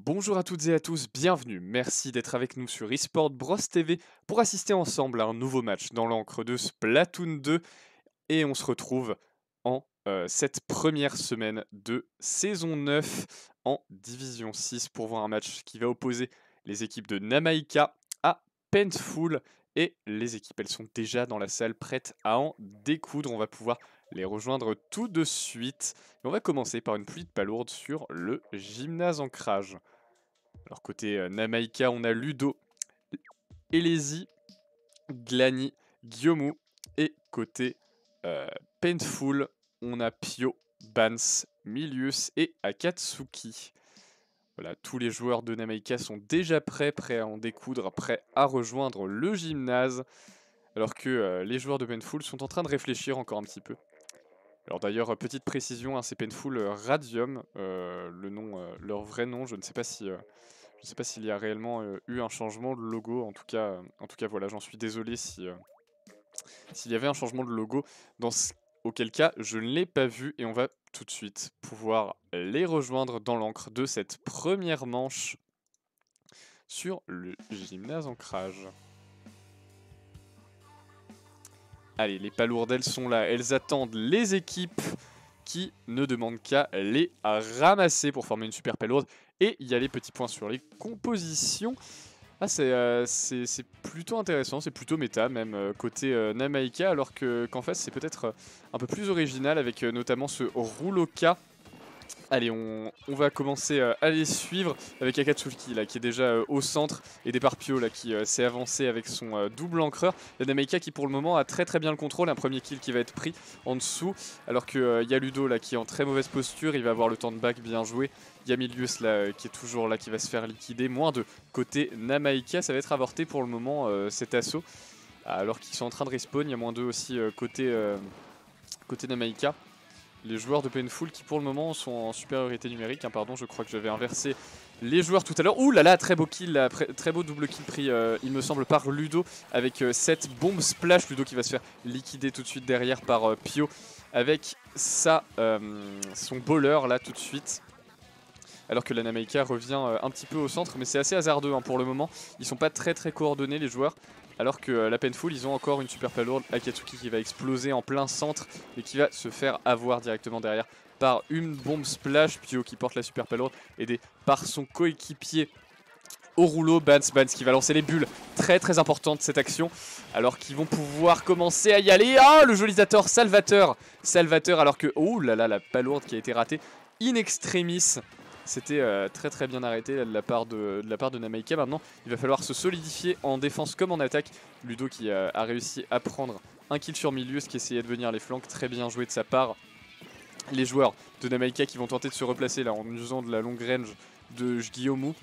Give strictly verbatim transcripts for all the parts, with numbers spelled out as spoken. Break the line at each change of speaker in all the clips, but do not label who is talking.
Bonjour à toutes et à tous, bienvenue, merci d'être avec nous sur eSport Bros T V pour assister ensemble à un nouveau match dans l'encre de Splatoon deux et on se retrouve en euh, cette première semaine de saison neuf en Division six pour voir un match qui va opposer les équipes de Namaika à Painful et les équipes elles sont déjà dans la salle prêtes à en découdre, on va pouvoir les rejoindre tout de suite et on va commencer par une pluie de palourdes sur le gymnase ancrage. Alors côté euh, Namaika, on a Ludo, Elezi, Glani, Guillaume et côté euh, Painful, on a Pio, Bans, Milius et Akatsuki. Voilà, tous les joueurs de Namaika sont déjà prêts, prêts à en découdre, prêts à rejoindre le gymnase, alors que euh, les joueurs de Painful sont en train de réfléchir encore un petit peu. Alors d'ailleurs, petite précision, hein, c'est Painful Radium, euh, le nom, euh, leur vrai nom, je ne sais pas si... Euh, Je ne sais pas s'il y a réellement euh, eu un changement de logo, en tout cas, euh, en tout cas voilà, j'en suis désolé si euh, s'il y avait un changement de logo, dans ce, auquel cas je ne l'ai pas vu et on va tout de suite pouvoir les rejoindre dans l'encre de cette première manche sur le gymnase ancrage. Allez, les palourdes sont là, elles attendent les équipes qui ne demandent qu'à les ramasser pour former une super palourde. Et il y a les petits points sur les compositions. Ah, c'est euh, plutôt intéressant, c'est plutôt méta, même euh, côté euh, Namaika, alors que qu'en face, c'est peut-être euh, un peu plus original avec euh, notamment ce Rouloka. Allez, on, on va commencer euh, à les suivre avec Akatsuki là, qui est déjà euh, au centre et Deparpio là, qui euh, s'est avancé avec son euh, double encreur. La Namaika qui pour le moment a très très bien le contrôle, un premier kill qui va être pris en dessous, alors qu'il euh, y a Ludo là, qui est en très mauvaise posture, il va avoir le temps de back bien joué. Il y a Milius là, euh, qui est toujours là, qui va se faire liquider. Moins de côté Namaika, ça va être avorté pour le moment euh, cet assaut. Alors qu'ils sont en train de respawn, il y a moins d'eux aussi euh, côté, euh, côté Namaika. Les joueurs de Painful qui pour le moment sont en supériorité numérique, hein, pardon, je crois que j'avais inversé les joueurs tout à l'heure. Ouh là là, très beau kill, là, très beau double kill pris, euh, il me semble, par Ludo avec euh, cette bombe splash. Ludo qui va se faire liquider tout de suite derrière par euh, Pio avec sa, euh, son bowler là tout de suite. Alors que la Namaika revient euh, un petit peu au centre, mais c'est assez hasardeux hein, pour le moment. Ils sont pas très très coordonnés les joueurs. Alors que euh, la Painful, ils ont encore une super palourde, Akatsuki qui va exploser en plein centre et qui va se faire avoir directement derrière par une bombe splash. Pio qui porte la super palourde, aidé par son coéquipier au rouleau. Bans, Bans qui va lancer les bulles, très très importante cette action. Alors qu'ils vont pouvoir commencer à y aller. Ah, oh, le jolisateur Salvateur Salvateur alors que, oh là là, la palourde qui a été ratée in extremis. C'était euh, très très bien arrêté là, de, la part de, de la part de Namaika. Maintenant, il va falloir se solidifier en défense comme en attaque. Ludo qui euh, a réussi à prendre un kill sur Milius qui essayait de venir les flancs. Très bien joué de sa part. Les joueurs de Namaika qui vont tenter de se replacer là en usant de la longue range de Guillaume.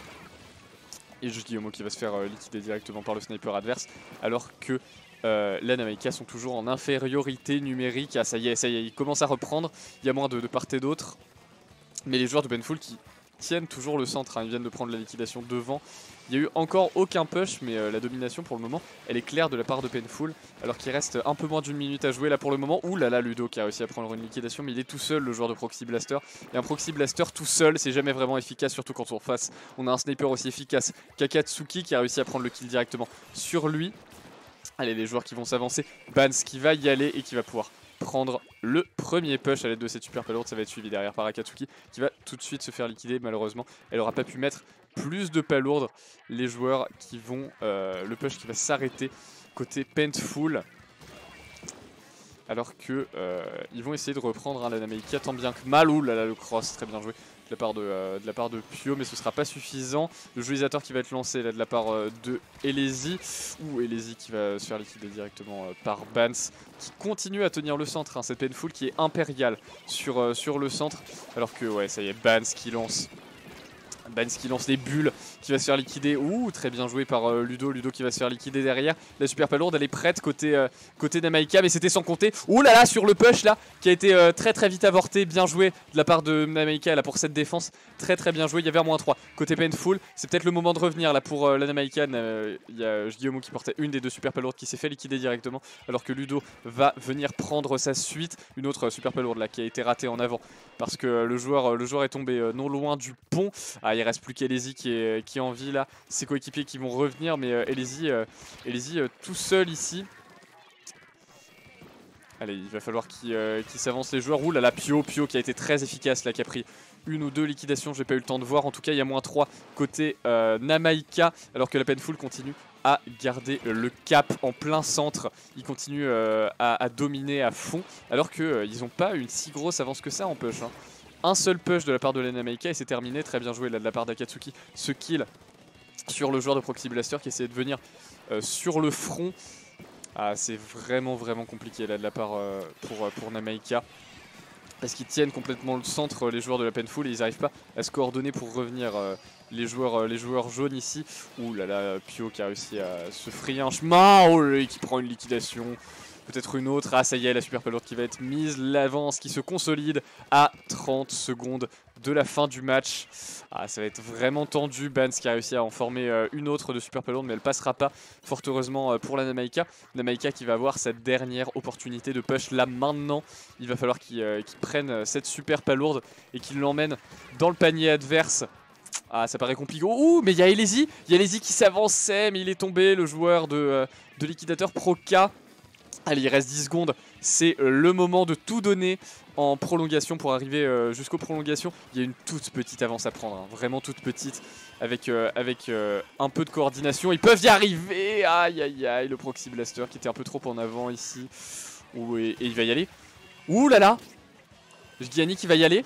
Et Guillaume qui va se faire euh, liquider directement par le sniper adverse. Alors que euh, la Namaika sont toujours en infériorité numérique. Ah ça y est, ça y est, ils commencent à reprendre. Il y a moins de, de part et d'autre. Mais les joueurs de Painful qui tiennent toujours le centre, hein, ils viennent de prendre la liquidation devant. Il n'y a eu encore aucun push, mais euh, la domination pour le moment, elle est claire de la part de Painful. Alors qu'il reste un peu moins d'une minute à jouer là pour le moment. Ouh là là, Ludo qui a réussi à prendre une liquidation, mais il est tout seul le joueur de Proxy Blaster. Et un Proxy Blaster tout seul, c'est jamais vraiment efficace, surtout quand on face. On a un sniper aussi efficace qu'Akatsuki qui a réussi à prendre le kill directement sur lui. Allez, les joueurs qui vont s'avancer. Bans qui va y aller et qui va pouvoir prendre le premier push à l'aide de cette super palourde. Ça va être suivi derrière par Akatsuki qui va tout de suite se faire liquider. Malheureusement, elle n'aura pas pu mettre plus de palourdes. Les joueurs qui vont... Euh, le push qui va s'arrêter côté Painful. Alors que euh, ils vont essayer de reprendre hein, la Namaika tant bien que mal. Ouh là là, le cross, très bien joué de la part de, euh, de, la part de Pio, mais ce sera pas suffisant. Le jolisateur qui va être lancé là de la part euh, de Elezi. Ou Elezi qui va se faire liquider directement euh, par Bans, qui continue à tenir le centre. Hein, cette Painful qui est impériale sur, euh, sur le centre. Alors que ouais, ça y est, Bans qui lance. Bans qui lance les bulles, qui va se faire liquider. Ouh, très bien joué par euh, Ludo. Ludo qui va se faire liquider derrière. La super palourde, elle est prête côté, euh, côté Namaika, mais c'était sans compter. Ouh là là, sur le push là, qui a été euh, très très vite avorté. Bien joué de la part de Namaika là pour cette défense. Très très bien joué. Il y avait un moins trois. Côté Painful, c'est peut-être le moment de revenir là pour euh, la Namaika. Euh, il y a Guillaume qui portait une des deux super palourdes qui s'est fait liquider directement. Alors que Ludo va venir prendre sa suite. Une autre super palourde là qui a été ratée en avant parce que le joueur, le joueur est tombé non loin du pont. Ah, il reste plus qu'Elesi qui est, qui est en vie là. Ses coéquipiers qui vont revenir, mais Elesi, Elesi tout seul ici. Allez, il va falloir qu'il euh, qu'il s'avance les joueurs. Ouh là là, Pio, Pio qui a été très efficace là, qui a pris une ou deux liquidations, j'ai pas eu le temps de voir. En tout cas, il y a moins trois côté euh, Namaika, alors que la Painful continue à garder le cap en plein centre. Ils continuent euh, à, à dominer à fond, alors qu'ils euh, n'ont pas une si grosse avance que ça en push. Hein. Un seul push de la part de la Namaika et c'est terminé. Très bien joué là de la part d'Akatsuki. Ce kill sur le joueur de Proxy Blaster qui essayait de venir euh, sur le front. Ah, c'est vraiment vraiment compliqué là de la part euh, pour, pour Namaika. Parce qu'ils tiennent complètement le centre, les joueurs de la Painful, et ils n'arrivent pas à se coordonner pour revenir. Euh, les, joueurs, euh, les joueurs jaunes ici. Ouh là là, Pio qui a réussi à se frayer un chemin. Oh là là, qui prend une liquidation. Peut-être une autre. Ah, ça y est, la super palourde qui va être mise. L'avance qui se consolide à trente secondes de la fin du match. Ah, ça va être vraiment tendu. Bans qui a réussi à en former euh, une autre de super palourde, mais elle passera pas, fort heureusement, euh, pour la Namaika. Namaika qui va avoir sa dernière opportunité de push là maintenant. Il va falloir qu'il euh, qu'il prenne cette super palourde et qu'il l'emmène dans le panier adverse. Ah, ça paraît compliqué. Ouh, mais il y a Elesi. Il y a Elesi qui s'avançait, mais il est tombé, le joueur de, euh, de liquidateur Proka. Allez, il reste dix secondes, c'est le moment de tout donner en prolongation pour arriver euh, jusqu'aux prolongations. Il y a une toute petite avance à prendre, hein, vraiment toute petite, avec, euh, avec euh, un peu de coordination. Ils peuvent y arriver. Aïe aïe aïe, le Proxy Blaster qui était un peu trop en avant ici. Ouh, et, et il va y aller. Ouh là là, je dis Yannick qui va y aller.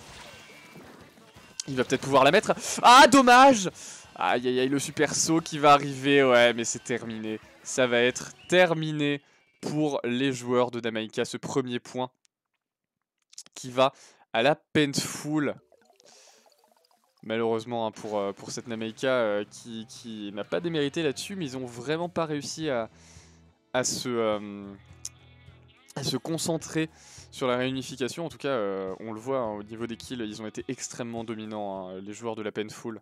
Il va peut-être pouvoir la mettre. Ah, dommage. Aïe aïe aïe, le super saut qui va arriver. Ouais, mais c'est terminé. Ça va être terminé pour les joueurs de Namaika, ce premier point qui va à la Painful. Malheureusement hein, pour, euh, pour cette Namaika euh, qui, qui n'a pas démérité là-dessus, mais ils ont vraiment pas réussi à, à, se, euh, à se concentrer sur la réunification. En tout cas, euh, on le voit hein, au niveau des kills, ils ont été extrêmement dominants, hein, les joueurs de la Painful.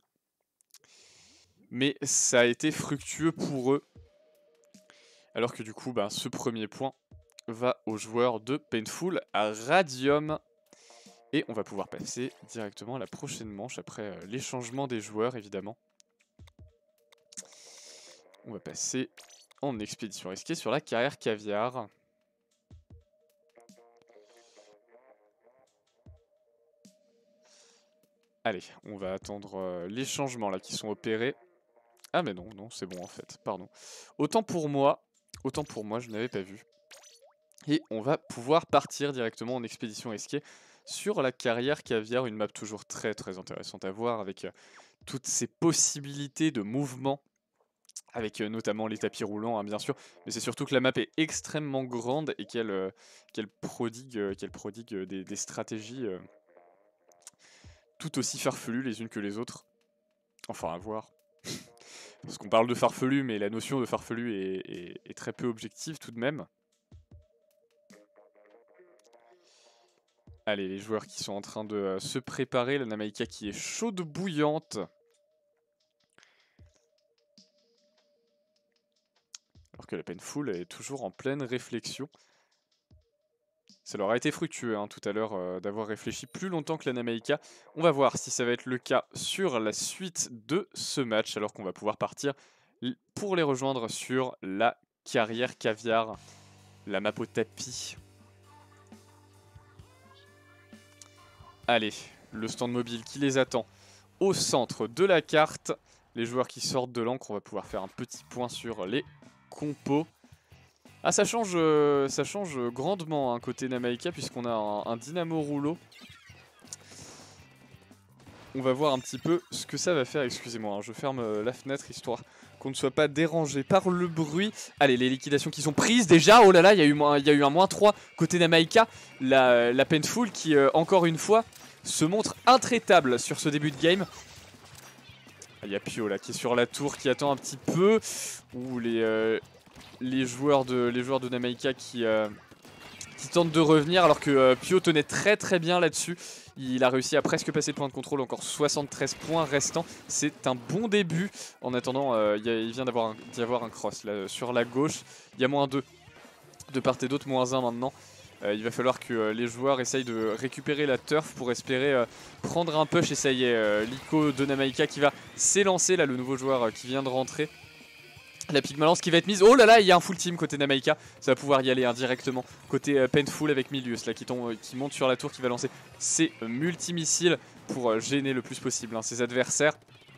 Mais ça a été fructueux pour eux. Alors que du coup, bah, ce premier point va aux joueurs de Painful à Radium. Et on va pouvoir passer directement à la prochaine manche après euh, les changements des joueurs évidemment. On va passer en expédition risquée sur la carrière caviar. Allez, on va attendre euh, les changements là qui sont opérés. Ah mais non, non, c'est bon en fait, pardon. Autant pour moi, autant pour moi, je n'avais pas vu. Et on va pouvoir partir directement en expédition risquée sur la carrière caviar, une map toujours très très intéressante à voir avec euh, toutes ces possibilités de mouvement, avec euh, notamment les tapis roulants hein, bien sûr, mais c'est surtout que la map est extrêmement grande et qu'elle euh, qu'elle prodigue, euh, qu'elle prodigue euh, des, des stratégies euh, tout aussi farfelues les unes que les autres. Enfin à voir. Parce qu'on parle de farfelu, mais la notion de farfelu est, est, est très peu objective tout de même. Allez, les joueurs qui sont en train de euh, se préparer. La Namaika qui est chaude bouillante. Alors que la Painful est toujours en pleine réflexion. Ça leur a été fructueux hein, tout à l'heure euh, d'avoir réfléchi plus longtemps que la Namaika. On va voir si ça va être le cas sur la suite de ce match. Alors qu'on va pouvoir partir pour les rejoindre sur la carrière caviar. La map au tapis. Allez, le stand mobile qui les attend au centre de la carte. Les joueurs qui sortent de l'encre, on va pouvoir faire un petit point sur les compos. Ah, ça change, euh, ça change grandement hein, côté Namaika puisqu'on a un, un dynamo rouleau. On va voir un petit peu ce que ça va faire. Excusez-moi, hein, je ferme euh, la fenêtre histoire qu'on ne soit pas dérangé par le bruit. Allez, les liquidations qui sont prises déjà. Oh là là, il y a eu, il y a eu un moins trois côté Namaika. La, la Painful qui, euh, encore une fois, se montre intraitable sur ce début de game. Il y a Pio là qui est sur la tour, qui attend un petit peu. Ouh, les, euh, les, joueurs de, les joueurs de Namaika qui, euh, qui tentent de revenir alors que euh, Pio tenait très très bien là-dessus. Il a réussi à presque passer le point de contrôle, encore soixante-treize points restants. C'est un bon début. En attendant, euh, il, y a, il vient d'y avoir un cross là, sur la gauche. Il y a moins deux de part et d'autre, moins un maintenant. Euh, il va falloir que euh, les joueurs essayent de récupérer la turf pour espérer euh, prendre un push. Et ça y est, euh, Liko de Namaika qui va s'élancer, là le nouveau joueur euh, qui vient de rentrer. La Pygmalance qui va être mise. Oh là là, il y a un full team côté Namaika. Ça va pouvoir y aller hein, directement. Côté euh, Painful avec Milius là, qui, tombe, euh, qui monte sur la tour, qui va lancer ses euh, multimissiles pour euh, gêner le plus possible hein, ses adversaires.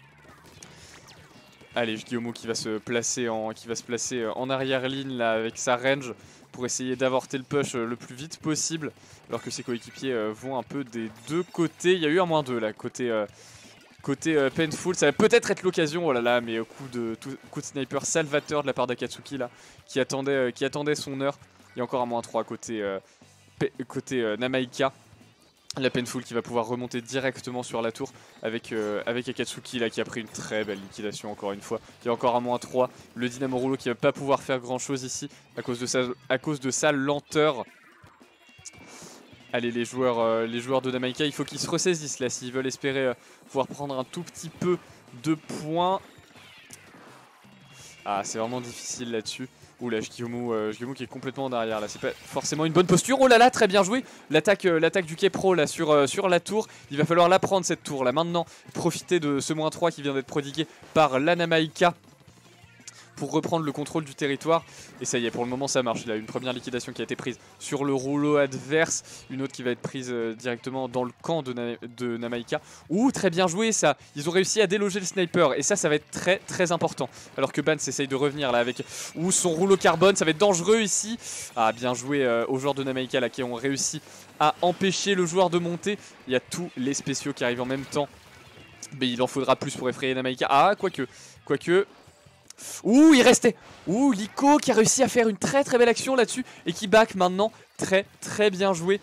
Allez, Guillaume qui va se placer en, qui va se placer euh, en arrière-ligne là avec sa range pour essayer d'avorter le push euh, le plus vite possible. Alors que ses coéquipiers euh, vont un peu des deux côtés. Il y a eu un moins deux là, côté... Euh, Côté euh, Painful, ça va peut-être être l'occasion, oh là là, mais au coup de, tout, coup de sniper salvateur de la part d'Akatsuki là, qui attendait, euh, qui attendait son heure. Il y a encore un moins trois côté, euh, côté euh, Namaika. La Painful qui va pouvoir remonter directement sur la tour avec, euh, avec Akatsuki là, qui a pris une très belle liquidation encore une fois. Il y a encore un moins trois. Le Dynamo Rouleau qui va pas pouvoir faire grand chose ici à cause de sa, à cause de sa lenteur. Allez, les joueurs, euh, les joueurs de Namaika, il faut qu'ils se ressaisissent là s'ils veulent espérer euh, pouvoir prendre un tout petit peu de points. Ah, c'est vraiment difficile là-dessus. Ouh là, Shkiyomu, euh, qui est complètement en arrière là, c'est pas forcément une bonne posture. Oh là là, très bien joué. L'attaque euh, l'attaque du K-Pro là sur, euh, sur la tour. Il va falloir la prendre cette tour là maintenant. Profiter de ce moins trois qui vient d'être prodigué par la Namaika pour reprendre le contrôle du territoire. Et ça y est, pour le moment ça marche. Il a une première liquidation qui a été prise sur le rouleau adverse, une autre qui va être prise euh, directement dans le camp de, Na de Namaika. Ouh, très bien joué ça. Ils ont réussi à déloger le sniper et ça, ça va être très très important. Alors que Bans essaye de revenir là avec ouh, son rouleau carbone, ça va être dangereux ici. Ah, bien joué euh, aux joueurs de Namaika là qui ont réussi à empêcher le joueur de monter. Il y a tous les spéciaux qui arrivent en même temps. Mais il en faudra plus pour effrayer Namaika. Ah, quoique, quoique... Ouh, il restait. Ouh, Liko qui a réussi à faire une très très belle action là-dessus et qui back maintenant. Très très bien joué.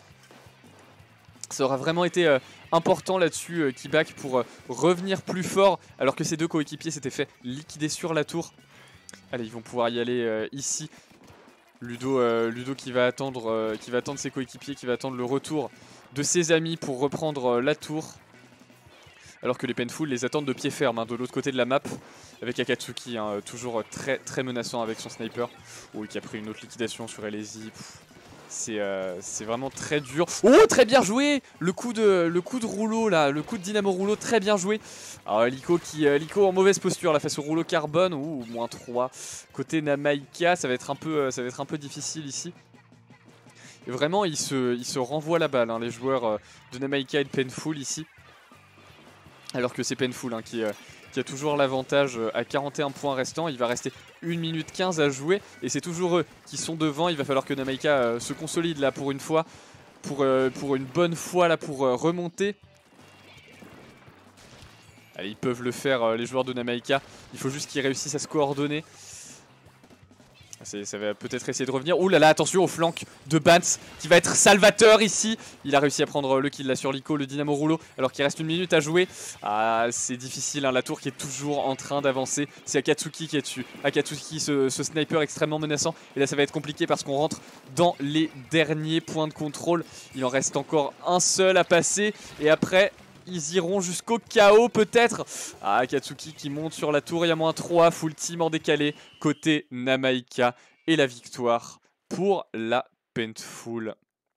Ça aura vraiment été euh, important là-dessus, euh, qui back pour euh, revenir plus fort alors que ses deux coéquipiers s'étaient fait liquider sur la tour. Allez, ils vont pouvoir y aller euh, ici. Ludo, euh, Ludo qui va attendre, euh, qui va attendre ses coéquipiers, qui va attendre le retour de ses amis pour reprendre euh, la tour. Alors que les Painful les attendent de pied ferme hein, de l'autre côté de la map avec Akatsuki hein, toujours très très menaçant avec son sniper. Oui, qui a pris une autre liquidation sur Elezi. C'est euh, vraiment très dur. Oh, très bien joué. Le coup de, le coup de rouleau là, le coup de dynamo rouleau, très bien joué. Alors Liko qui, euh, Liko en mauvaise posture là face au rouleau carbone. Ouh, moins trois. Côté Namaika, ça va être un peu, ça va être un peu difficile ici. Et vraiment, ils se, ils se renvoient la balle, hein, les joueurs euh, de Namaika et de Painful ici. Alors que c'est Painful hein, qui, euh, qui a toujours l'avantage euh, à quarante et un points restants. Il va rester une minute quinze à jouer. Et c'est toujours eux qui sont devant. Il va falloir que Namaika euh, se consolide là pour une fois. Pour, euh, pour une bonne fois là pour euh, remonter. Allez, ils peuvent le faire euh, les joueurs de Namaika. Il faut juste qu'ils réussissent à se coordonner. Ça va peut-être essayer de revenir. Ouh là là, attention au flanc de Bans qui va être salvateur ici. Il a réussi à prendre le kill là sur Liko, le dynamo rouleau, alors qu'il reste une minute à jouer. Ah, c'est difficile, hein, la tour qui est toujours en train d'avancer. C'est Akatsuki qui est dessus. Akatsuki, ce, ce sniper extrêmement menaçant. Et là, ça va être compliqué parce qu'on rentre dans les derniers points de contrôle. Il en reste encore un seul à passer. Et après... ils iront jusqu'au chaos peut-être. Ah, Akatsuki qui monte sur la tour, il y a moins trois, full team en décalé, côté Namaika. Et la victoire pour la Painful.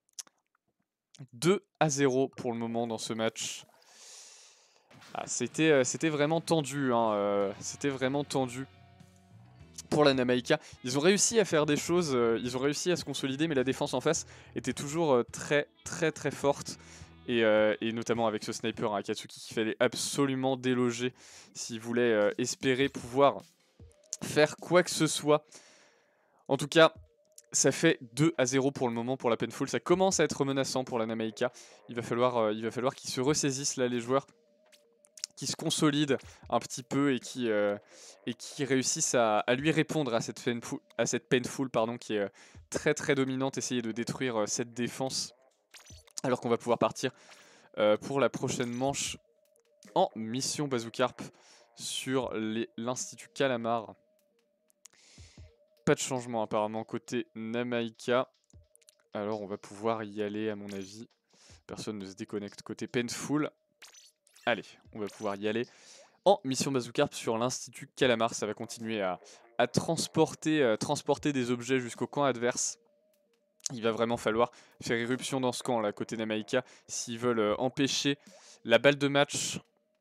deux à zéro pour le moment dans ce match. Ah, c'était euh, c'était vraiment tendu, hein, euh, c'était vraiment tendu pour la Namaika. Ils ont réussi à faire des choses, euh, ils ont réussi à se consolider, mais la défense en face était toujours euh, très très très forte. Et, euh, et notamment avec ce sniper hein, Akatsuki qu'il fallait absolument déloger s'il voulait euh, espérer pouvoir faire quoi que ce soit. En tout cas, ça fait deux à zéro pour le moment pour la Painful. Ça commence à être menaçant pour la Namaika. Il va falloir, euh, il va falloir qu'ils se ressaisissent là les joueurs, qui se consolident un petit peu et qui, euh, et qui réussissent à, à lui répondre à cette Painful, à cette painful pardon, qui est euh, très très dominante, essayer de détruire euh, cette défense. Alors qu'on va pouvoir partir euh, pour la prochaine manche en mission Bazookarp sur l'Institut Calamar. Pas de changement apparemment côté Namaika. Alors on va pouvoir y aller à mon avis. Personne ne se déconnecte côté Painful. Allez, on va pouvoir y aller en mission Bazookarp sur l'Institut Calamar. Ça va continuer à, à transporter, euh, transporter des objets jusqu'au camp adverse. Il va vraiment falloir faire irruption dans ce camp là, côté Namaika, s'ils veulent euh, empêcher la balle de match.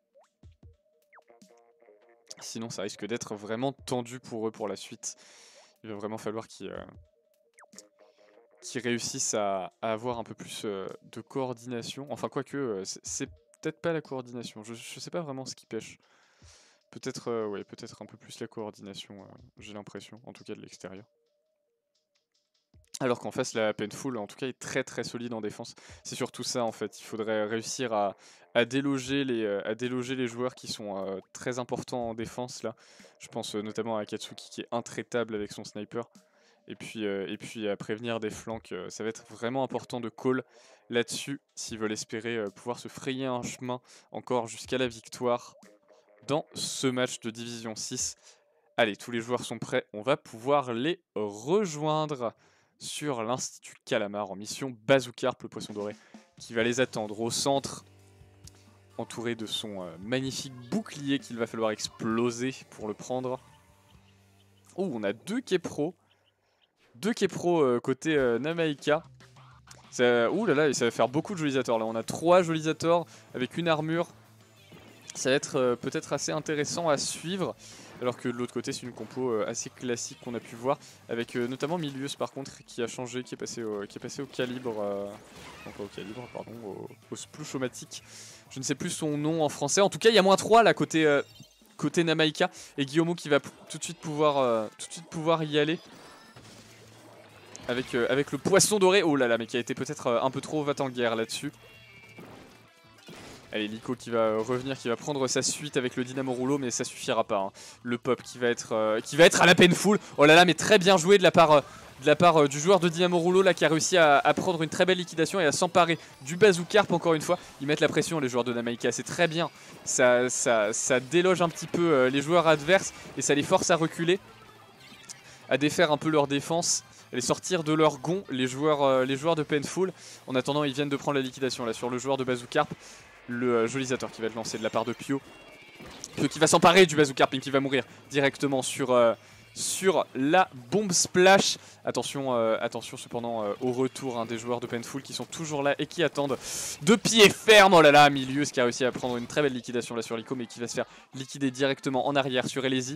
Sinon ça risque d'être vraiment tendu pour eux pour la suite. Il va vraiment falloir qu'ils euh, qu'ils réussissent à, à avoir un peu plus euh, de coordination. Enfin quoique, euh, c'est peut-être pas la coordination, je, je sais pas vraiment ce qui pêche. Peut-être euh, ouais, peut-être un peu plus la coordination, euh, j'ai l'impression, en tout cas de l'extérieur. Alors qu'en face, la Painful, en tout cas, est très très solide en défense. C'est surtout ça, en fait. Il faudrait réussir à, à, déloger, les, euh, à déloger les joueurs qui sont euh, très importants en défense, là. Je pense euh, notamment à Akatsuki, qui est intraitable avec son sniper. Et puis, euh, et puis à prévenir des flancs. Euh, ça va être vraiment important de call là-dessus, s'ils veulent espérer euh, pouvoir se frayer un chemin encore jusqu'à la victoire dans ce match de Division six. Allez, tous les joueurs sont prêts. On va pouvoir les rejoindre sur l'Institut Calamar en mission Bazookarp, le poisson doré, qui va les attendre au centre, entouré de son euh, magnifique bouclier qu'il va falloir exploser pour le prendre. Oh, on a deux Kepro, deux Kepro euh, côté euh, Namaika. Ça, ouh là là, ça va faire beaucoup de jolisators là. On a trois jolisators avec une armure. Ça va être euh, peut-être assez intéressant à suivre. Alors que de l'autre côté, c'est une compo euh, assez classique qu'on a pu voir. Avec euh, notamment Milius par contre, qui a changé, qui est passé au, qui est passé au calibre. Euh, non, pas au calibre, pardon, au, au splouchomatique. Je ne sais plus son nom en français. En tout cas, il y a moins trois là côté, euh, côté Namaika. Et Guillaume qui va tout de suite pouvoir, euh, tout de suite pouvoir y aller. Avec, euh, avec le poisson doré. Oh là là, mais qui a été peut-être euh, un peu trop va-t-en-guerre là-dessus. Allez, Liko qui va revenir, qui va prendre sa suite avec le Dynamo Rouleau, mais ça suffira pas. Hein. Le pop qui va être, euh, qui va être à la Painful. Oh là là, mais très bien joué de la part, euh, de la part euh, du joueur de Dynamo Rouleau là, qui a réussi à, à prendre une très belle liquidation et à s'emparer du Bazookarp encore une fois. Ils mettent la pression, les joueurs de Namaika, c'est très bien. Ça, ça, ça déloge un petit peu euh, les joueurs adverses et ça les force à reculer, à défaire un peu leur défense. Les sortir de leur gond, les joueurs, euh, les joueurs de Painful. En attendant, ils viennent de prendre la liquidation là sur le joueur de Bazookarp. Le euh, jolisateur qui va être lancé de la part de Pio. Pio qui va s'emparer du Bazookarp et qui va mourir directement sur, euh, sur la bombe splash. Attention, euh, attention cependant euh, au retour hein, des joueurs de Painful qui sont toujours là et qui attendent de pied ferme. Oh là là, Milius qui a réussi à prendre une très belle liquidation là sur Liko, mais qui va se faire liquider directement en arrière sur Elesi.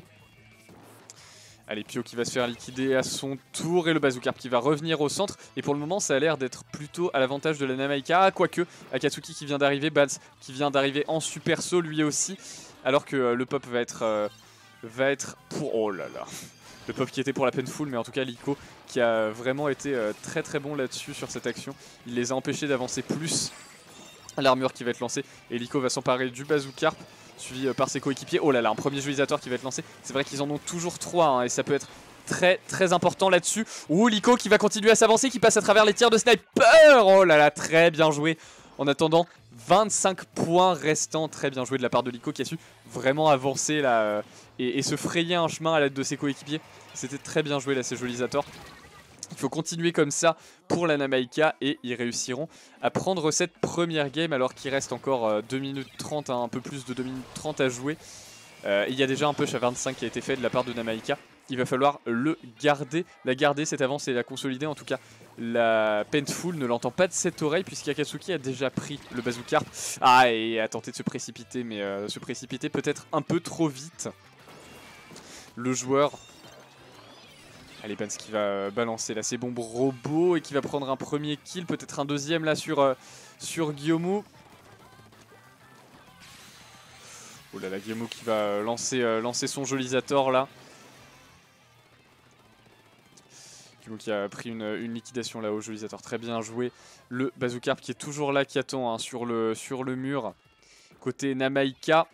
Allez, Pio qui va se faire liquider à son tour et le Bazookarp qui va revenir au centre. Et pour le moment, ça a l'air d'être plutôt à l'avantage de la Namaika. Quoique, Akatsuki qui vient d'arriver, Balz qui vient d'arriver en super saut lui aussi. Alors que euh, le pop va être, euh, va être pour... Oh là là. Le pop qui était pour la Painful, mais en tout cas Liko qui a vraiment été euh, très très bon là-dessus sur cette action. Il les a empêchés d'avancer plus. L'armure qui va être lancée et Liko va s'emparer du Bazookarp, suivi par ses coéquipiers. Oh là là, un premier jolisateur qui va être lancé. C'est vrai qu'ils en ont toujours trois hein, et ça peut être très très important là-dessus. Ouh, Liko qui va continuer à s'avancer, qui passe à travers les tirs de sniper. Oh là là, très bien joué. En attendant, vingt-cinq points restants. Très bien joué de la part de Liko qui a su vraiment avancer là euh, et, et se frayer un chemin à l'aide de ses coéquipiers. C'était très bien joué là, ces jolisateurs. Il faut continuer comme ça pour la Namaika et ils réussiront à prendre cette première game alors qu'il reste encore euh, deux minutes trente, hein, un peu plus de deux minutes trente à jouer. Euh, il y a déjà un push à vingt-cinq qui a été fait de la part de Namaika. Il va falloir le garder, la garder cette avance et la consolider. En tout cas, la Painful ne l'entend pas de cette oreille puisqu'Akatsuki a déjà pris le Bazookarp. Ah, et a tenté de se précipiter, mais euh, se précipiter peut-être un peu trop vite. Le joueur... Allez, Bans qui va balancer là ses bombes robots et qui va prendre un premier kill, peut-être un deuxième là sur, euh, sur Guillaume. Oh là là, Guillaume qui va lancer, euh, lancer son jolisator là. Guillaume qui a pris une, une liquidation là au jolisator, très bien joué. Le Bazookarp qui est toujours là, qui attend hein, sur, le, sur le mur. Côté Namaika.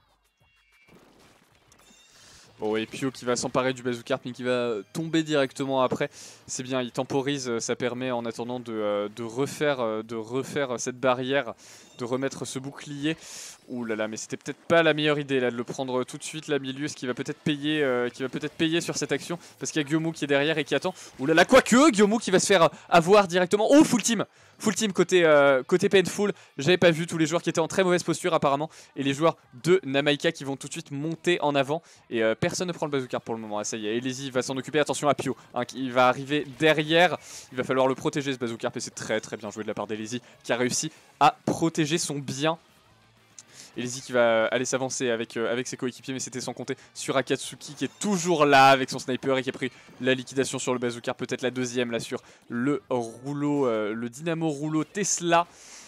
Bon, et Pio qui va s'emparer du Bazookarp mais qui va tomber directement après. C'est bien, il temporise, ça permet en attendant de, de, refaire, de refaire cette barrière de remettre ce bouclier. Ouh là là, mais c'était peut-être pas la meilleure idée là de le prendre tout de suite là, Milius, qui va peut-être payer, euh, qui va peut-être payer sur cette action parce qu'il y a Guillaume qui est derrière et qui attend. Ouh là là, quoique Guillaume qui va se faire avoir directement. Oh, full team, full team côté euh, côté Painful. J'avais pas vu tous les joueurs qui étaient en très mauvaise posture apparemment et les joueurs de Namaika qui vont tout de suite monter en avant et euh, personne ne prend le bazooka pour le moment. Ah, ça y est, Elezi va s'en occuper. Attention à Pio, hein, qui va arriver derrière. Il va falloir le protéger ce bazooka et c'est très très bien joué de la part d'Elezi qui a réussi à protéger son bien. Elezi qui va aller s'avancer avec, euh, avec ses coéquipiers, mais c'était sans compter sur Akatsuki qui est toujours là avec son sniper et qui a pris la liquidation sur le bazooka, peut-être la deuxième là sur le rouleau, euh, le dynamo rouleau Tesla.